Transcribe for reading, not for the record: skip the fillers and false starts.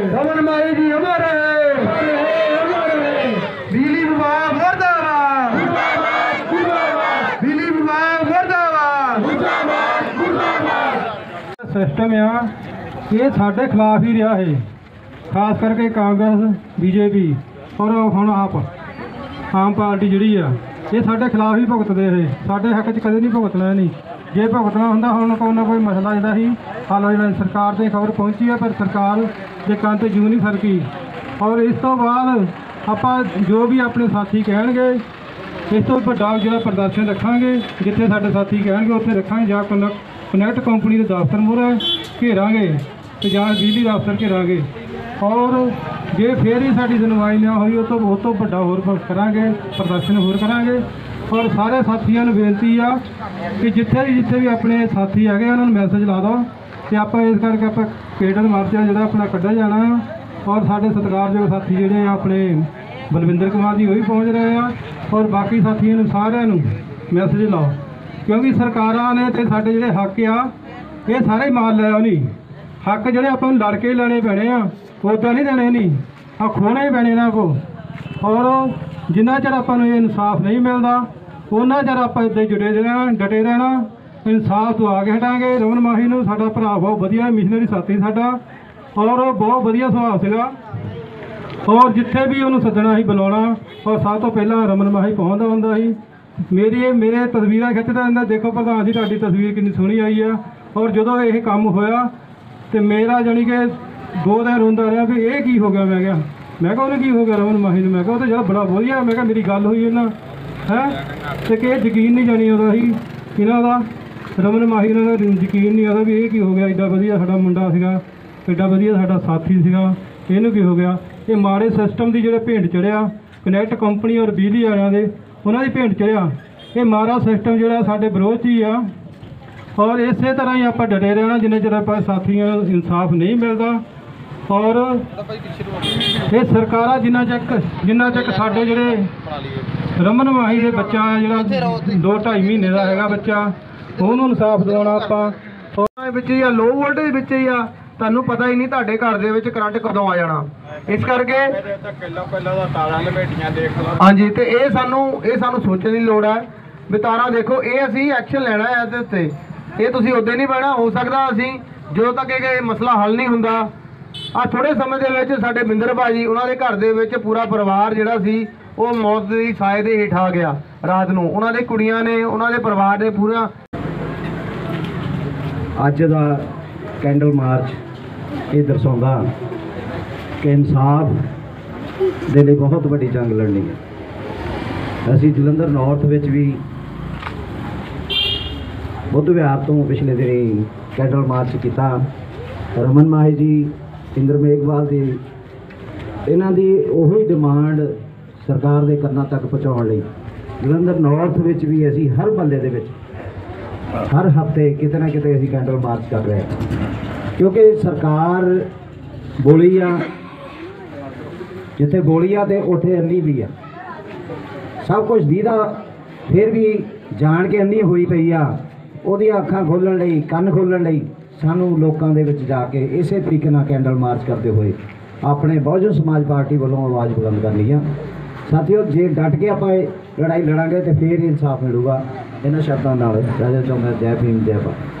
रमन माही जी अमर है। बिजली विभाग मुर्दाबाद, बिजली विभाग मुर्दाबाद। सिस्टम आ ये साढ़े खिलाफ ही रहा है, खास करके कांग्रेस बीजेपी और हुण आम पार्टी जी ये साढ़े खिलाफ ही भुगतते हैं। साढ़े हक च कदे नहीं भुगतना, नहीं जे भुगतना होंदा हुण कोई ना कोई मसला जिहड़ा ही हल हो जाना। सरकार ते खबर पहुंची है पर सरकार दे कंन ते जू नहीं सरकी। और इस तो बाद आपां जो भी अपने साथी कहणगे इस तो वड्डा जिहड़ा प्रदर्शन रखांगे, जिथे साडे साथी कहणगे उत्थे रखांगे, जां कनैक्ट कंपनी के दफ्तर मूहरे घेरांगे ते जां बिजली दफ्तर घेरांगे। और जे फिर ही साडी सुनवाई ना हुई उस तो वड्डा होर करांगे, प्रदर्शन होर करांगे। और सारे साथियों को बेनती आ कि जिथे भी अपने साथी है उन्होंने मैसेज ला दो कि आप इस करके आप केडर मार्चा जो अपना कढ़ा जाना है। और साढ़े सत्कारयोग साथी जोड़े अपने बलविंदर कुमार जी वही पहुँच रहे हैं और बाकी साथियों सारे मैसेज लाओ, क्योंकि सरकारां ने तो साढ़े जोड़े हक आ ये सारे ही मार लिया। नहीं हक जोड़े आप लड़ के लेने पैने आ, उदा नहीं देने, नहीं आ खोने ही पैने इन्हों को। और जिन्ना चਿਰ ਆਪਾਂ ਨੂੰ इंसाफ नहीं मिलता उन्ना चਿਰ ਆਪਾਂ इदा डटे रहना। इंसाफ तो आ के हटांगे। रमन माही ਨੂੰ ਸਾਡਾ ਭਰਾ बहुत वधिया मिशनरी साथी साडा और बहुत वधिया सुभाव ਸੀਗਾ। और जिथे भी उन्होंने सदना ही बुलाना और सब तो पहला रमन माही पहुँचता होंदा ही। मेरे तस्वीर खिंचता रहता, देखो प्रधान जी तुहाडी तस्वीर कितनी सोहनी आई है। और जो ये काम होया तो मेरा जानी कि 2 दिन रोंदा रहा भी ये की हो गया। मैं कहा उन्हें की हो गया रमन माही में, मैं कहा तो जरा बड़ा वधिया, मैं कहा मेरी गल हुई इन्ना है तो कि यकीन नहीं जानी आता ही इन्हों का रमन माही इन्हों का यकीन नहीं आता भी ये की हो गया। एडा वधिया साडा मुंडा सीगा, एडा वधिया साडा साथी सीगा, इहनूं की हो गया। ये माड़े सिस्टम की जो भेंट चढ़िया कनैक्ट कंपनी और बिजली वालियां दे उन्हां दी भेंट चढ़िया। ये माड़ा सिस्टम जो साडे विरोध ही आ। और इस तरह ही आप डटे रहना जिन्ने चਿਰ ਆਪਾਂ साथियों इंसाफ नहीं मिलता। और ये सरकारां जिन्ना चक साडे जिहड़े रमन माही के बच्चा जिहड़ा 2-2.5 महीने का है बच्चा ਉਹਨੂੰ इंसाफ दिलाउणा आपां विच ही आ, लो वोल्टेज विच ही आ। ਤੁਹਾਨੂੰ पता ही नहीं ਤੁਹਾਡੇ घर ਦੇ ਵਿੱਚ करंट कदों आ जाना। इस करके हाँ जी तो ये सानू सोचने की लोड़ है भी तारा देखो ये असी एक्शन लेना है ਇਹਦੇ ਉੱਤੇ। ये तुसीं उद्दे नहीं बहना। हो सकता असी जो तक ये मसला हल नहीं हुंदा आ थोड़े समय ਦੇ ਵਿੱਚ ਸਾਡੇ ਬਿੰਦਰ ਭਾਜੀ ਉਹਨਾਂ ਦੇ ਘਰ ਦੇ ਵਿੱਚ पूरा परिवार ਜਿਹੜਾ ਸੀ ਉਹ मौत ਦੀ ਸਾਏ ਦੇ ਹੇਠ ਆ ਗਿਆ ਰਾਤ ਨੂੰ। ਉਹਨਾਂ ਦੇ ਕੁੜੀਆਂ ਨੇ ਉਹਨਾਂ ਦੇ ਪਰਿਵਾਰ ਨੇ पूरा ਅੱਜ ਦਾ कैंडल मार्च ये दर्शाता कि इंसाफ दे लिए बहुत बड़ी जंग लड़नी है। असी जलंधर नॉर्थ विच भी बुद्ध विहार तो पिछले दिन कैंडल मार्च किया। रमन माही जी इंद्र मेघवाल जी इन्हां दी उही डिमांड सरकार के कन्नां तक पहुँचाउण लई जलंधर नॉर्थ विच भी असी हर महल्ले दे विच हर हफ्ते किते ना किते असी कैंडल मार्च कर रहे हैं। क्योंकि सरकार बोली आ जिथे बोली आ तो उत्थे अन्नी भी आ। सब कुछ दीदा फिर भी जान के अन्नी हुई पई आ। उहदियां अखां खोलण लई कन्न खोलण लई सानू लोकां दे विच जाके इस तरीके नाल कैंडल मार्च करते हुए अपने बहुजन समाज पार्टी वालों आवाज़ बुलंद करनी आ। साथियों जे डट के आप लड़ाई लड़ांगे तो फिर इंसाफ मिलूगा। इन्हां शब्दां नाल राजा चौंदा जय भीम जय भारत।